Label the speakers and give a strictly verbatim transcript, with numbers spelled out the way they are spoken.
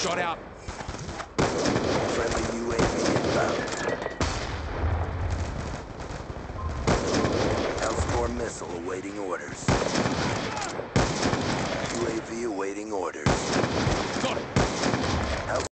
Speaker 1: Shot out.
Speaker 2: Friendly U A V inbound. Hellstorm missile awaiting orders. U A V awaiting orders.
Speaker 1: Got it.